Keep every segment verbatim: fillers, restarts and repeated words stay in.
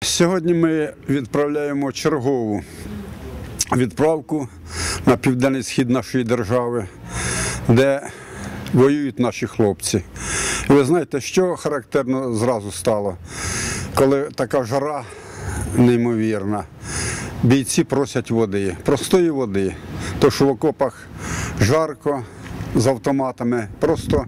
Сьогодні ми відправляємо чергову відправку на південний схід нашої держави, де воюють наші хлопці. І ви знаєте, що характерно зразу стало, коли така жара неймовірна. Бійці просять води, простої води, тому що в окопах жарко, з автоматами, просто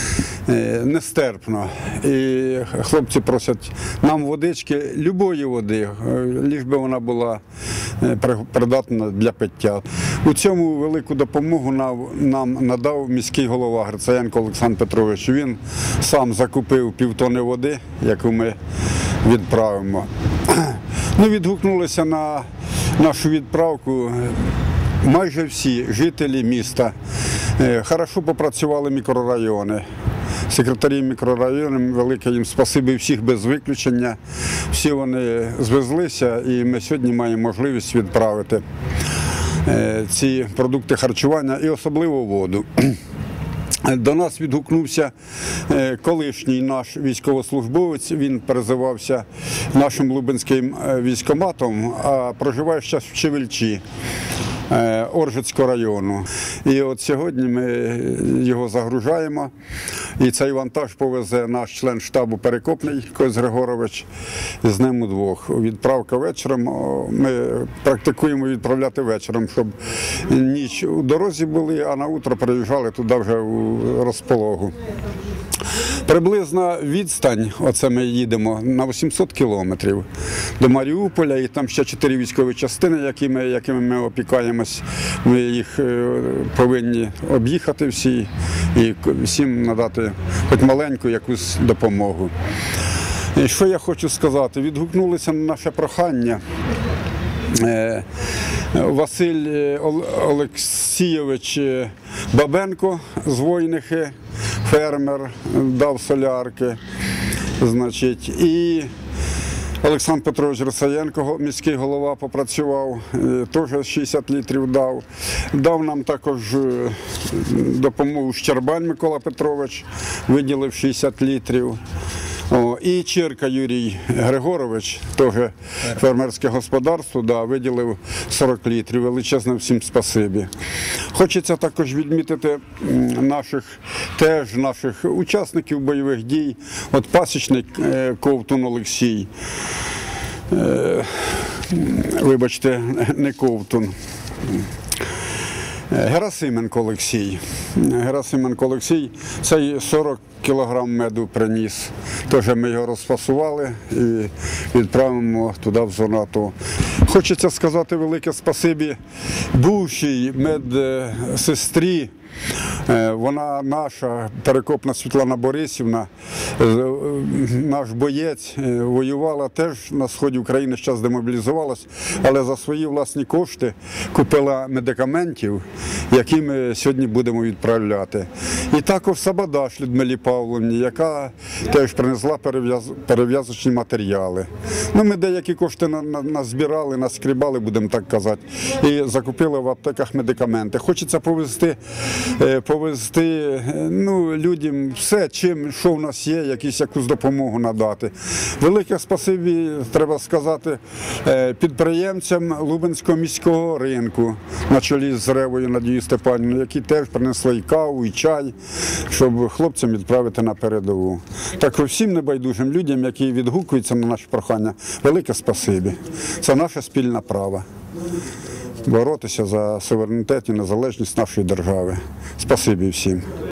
нестерпно. І хлопці просять нам водички, любої води, лиш би вона була придатна для пиття. У цьому велику допомогу нам надав міський голова Грицаєнко Олександр Петрович. Він сам закупив півтони води, яку ми відправимо. Ну, відгукнулися на нашу відправку майже всі жителі міста. Хорошо попрацювали мікрорайони. Секретарі мікрорайонів, велике їм спасибі, всіх без виключення. Всі вони звезлися, і ми сьогодні маємо можливість відправити ці продукти харчування і особливо воду. До нас відгукнувся колишній наш військовослужбовець, він перезивався нашим Лубенським військкоматом, а проживає зараз в Чевельчі Оржицького району. І от сьогодні ми його загружаємо, і цей вантаж повезе наш член штабу Перекопний Кось Григорович, з ним удвох. Відправка вечором, ми практикуємо відправляти вечором, щоб ніч у дорозі були, а на утро приїжджали туди вже у розпологу. Приблизна відстань, оце ми їдемо, на вісімсот кілометрів до Маріуполя, і там ще чотири військові частини, якими, якими ми опікаємось. Ми їх повинні об'їхати всі і всім надати хоч маленьку якусь допомогу. І що я хочу сказати? Відгукнулися на наше прохання. Василь Олексійович Бабенко з Войнихи, фермер, дав солярки, значить, і Олександр Петрович Грицаєнко, міський голова, попрацював, теж шістдесят літрів дав. Дав нам також допомогу Щербань Микола Петрович, виділив шістдесят літрів. О, і Чирка Юрій Григорович, теж фермерське господарство, да, виділив сорок літрів. Величезне всім спасибі. Хочеться також відмітити наших, теж наших учасників бойових дій. От пасічник Ковтун Олексій, е, вибачте, не Ковтун, Герасименко Олексій. Герасименко Олексій, цей сорок кілограм меду приніс. Тож ми його розфасували і відправимо туди в зону АТО. Хочеться сказати велике спасибі бувшій медсестрі. Вона наша, Перекопна Світлана Борисівна, наш боєць, воювала теж на сході України, зараз демобілізувалась, але за свої власні кошти купила медикаментів, які ми сьогодні будемо відправляти. І також Сабадаш Людмилі Павловні, яка теж принесла перев'язочні матеріали. Ну, ми деякі кошти назбирали, наскрібали, будемо так казати, і закупили в аптеках медикаменти. Хочеться повезти повезти ну, людям все, чим, що в нас є, якісь, якусь допомогу надати. Велике спасибі, треба сказати, підприємцям Лубенського міського ринку на чолі з Ревою Надією Степанівною, які теж принесли і каву, і чай, щоб хлопцям відправити на передову. Так всім небайдужим людям, які відгукуються на наші прохання, велике спасибі. Це наше спільне право. Боротися за суверенітет і незалежність нашої держави. Спасибі всім.